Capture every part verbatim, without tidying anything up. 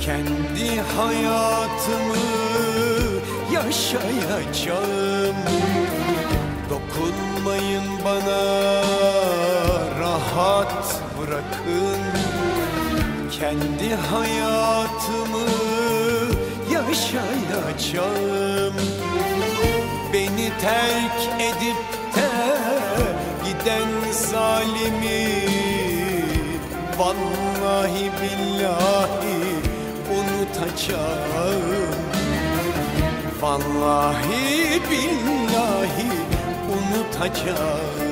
Kendi hayatımı yaşayacağım. Dokunmayın bana, rahat bırakın. Kendi hayatımı yaşayacağım. Beni terk edip de giden zalimi vallahi billahi unutacağım. Vallahi billahi unutacağım.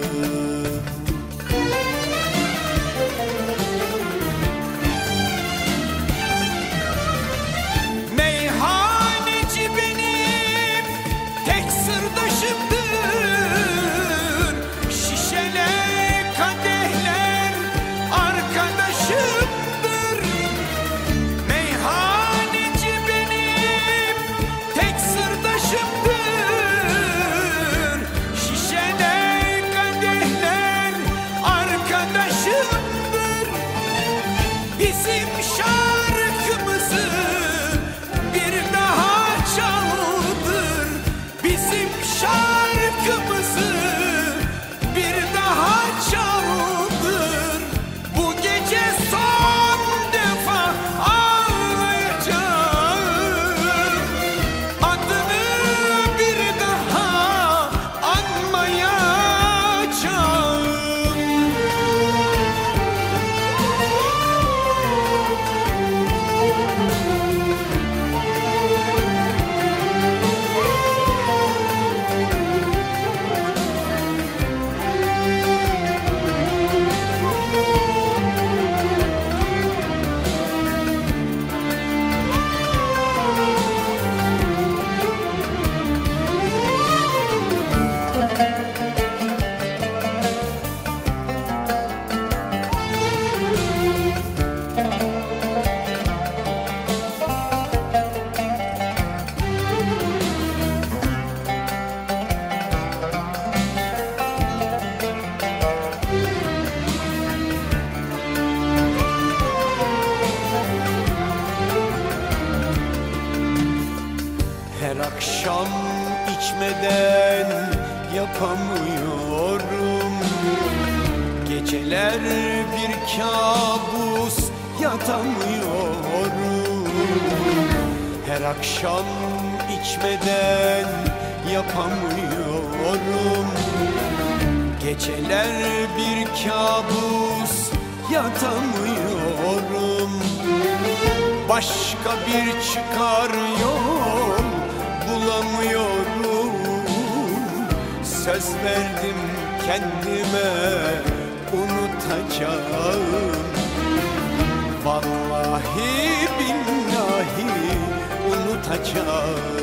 Meyhaneci benim tek sırdaşımdır. Şişeler, kadehler arkadaşımdır. Meyhaneci benim tek sırdaşımdır. Şişeler, kadehler arkadaşımdır. Bizim şarkımızı bir daha çaldır. Bizim şarkımızı bir daha çaldır. Bu gece son defa ağlayacağım. Adını bir daha anmayacağım. Her akşam içmeden yapamıyorum. Geceler bir kabus, yatamıyorum. Her akşam içmeden yapamıyorum. Geceler bir kabus, yatamıyorum. Başka bir çıkar yol bulamıyorum. Söz verdim kendime unutacağım. Vallahi billahi unutacağım.